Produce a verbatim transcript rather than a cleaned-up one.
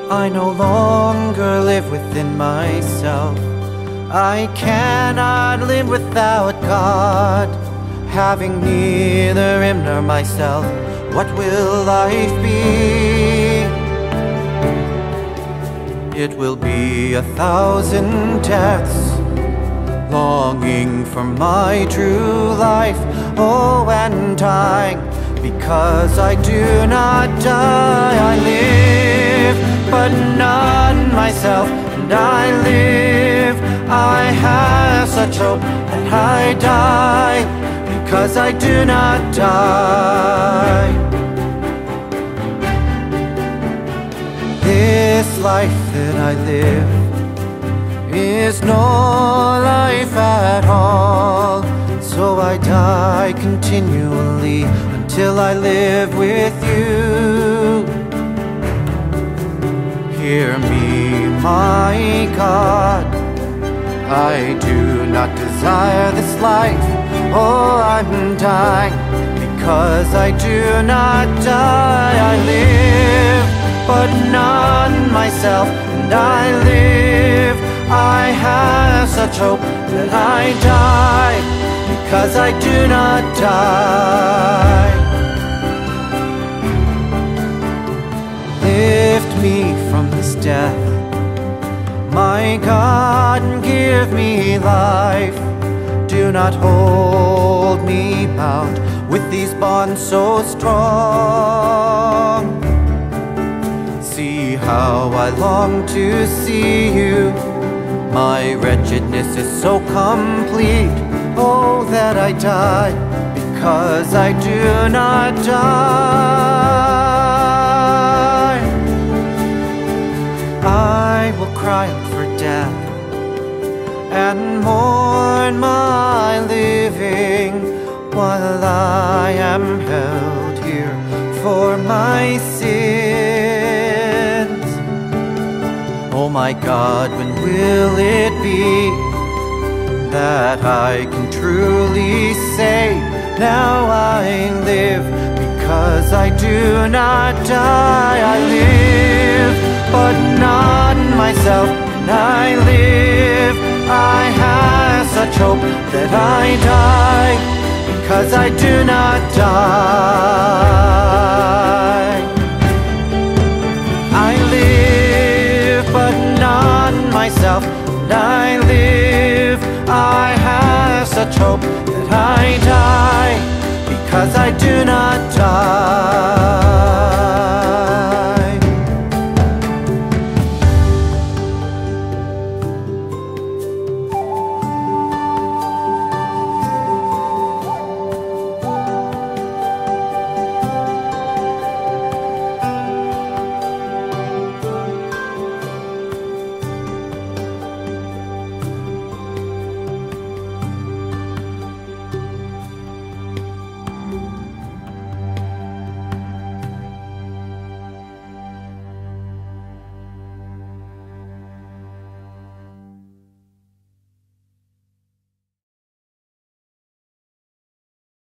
I no longer live within myself. I cannot live without God. Having neither Him nor myself, what will life be? It will be a thousand deaths, longing for my true life. Oh, and dying, because I do not die. I live, but not myself, and I live. I have such hope that I die, because I do not die. This life that I live is no life at all, so I die continually until I live with you. Hear me, my God, I do not desire this life. Oh, I'm dying, because I do not die. I live, but not myself, and I live. I have such hope that I die, because I do not die. Lift me from this death, my God, and give me life. Do not hold me bound with these bonds so strong. See how I long to see you. My wretchedness is so complete. Oh, that I die, because I do not die. I will cry out for death and mourn my living, while I am held here for my sins. Oh my God, when will it be that I can truly say, now I live, because I do not die. I live, but not myself, and I live. I have such hope that I die, because I do not die. I live, but not myself, and I live. I have such hope that I die, because I do not die.